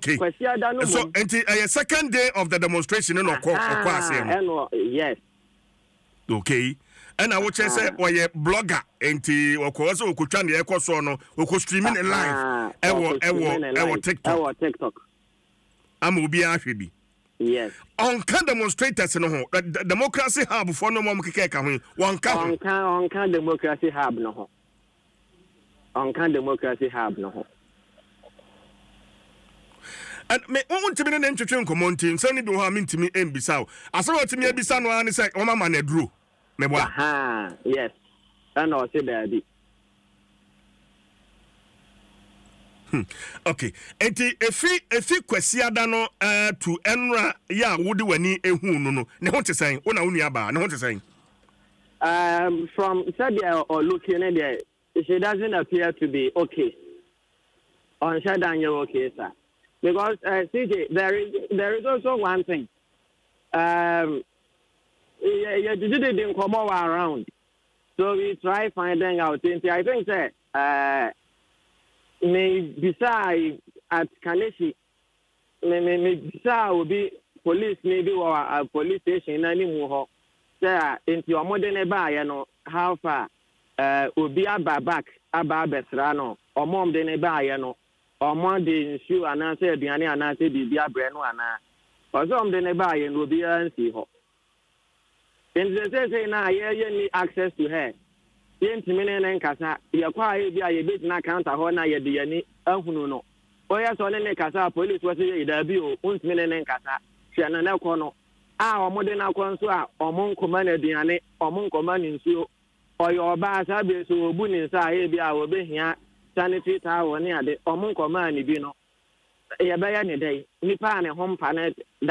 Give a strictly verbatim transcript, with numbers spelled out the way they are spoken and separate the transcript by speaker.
Speaker 1: Akwasi Addo no.
Speaker 2: So enti a second day of the demonstration no ko Akwasi
Speaker 1: no. Yes.
Speaker 2: Okay. And I would say or ye blogger enti okwo so okotwa ne ekoso no okwo streaming live ewo ewo ewo TikTok.
Speaker 1: Ewo TikTok.
Speaker 2: Am obi ahwe.
Speaker 1: Yes.
Speaker 2: On can demonstrators no ho democracy hub for no mom keke ka ho won ka
Speaker 1: on can on can democracy hub no ho on can democracy hub no ho
Speaker 2: and me won timi ne ntwetwe nkomontin so ni bi ho amintimi embisa o aso otimi ebisa no ani say o mama na duro me bo
Speaker 1: aha yes and o say daddy.
Speaker 2: Hmm. Okay. Enti efi efi Akwasi Addo no uh, to enra ya wodi wani ehu no no. Ne ho te sen. Ona unu aba. Ne ho te sen.
Speaker 1: Um from said or looking at there, she doesn't appear to be okay. On Shadan you okay, sir. Because uh, C J, there is there is also one thing. Um yeah, yeah, you didn't come all around. So we try finding out. I think that uh me beside at Kaneshi me me me beside will be police maybe or a police station anymore. There into your modern buy no how far uh will be about back about Besrano or mom de buy no or mom de issue and answer the any and answer the Bia Breno and or some de buy and will be and see her. In the say now you need access to her. Yentimene nkasa yakwa bia ye bit na counter ho na ye de yani ahunu no oya so ne kasa police wo say da bi o untimene nkasa hwe na na ko no a omode na ko nso a omon koma na duane omon koma ni nsuo oyo oba sa be so obu ni nsa ye bia wo be hia sanitary towel ne ade omon koma ni bi no ye be ya ne dai nipa ne ho mpa na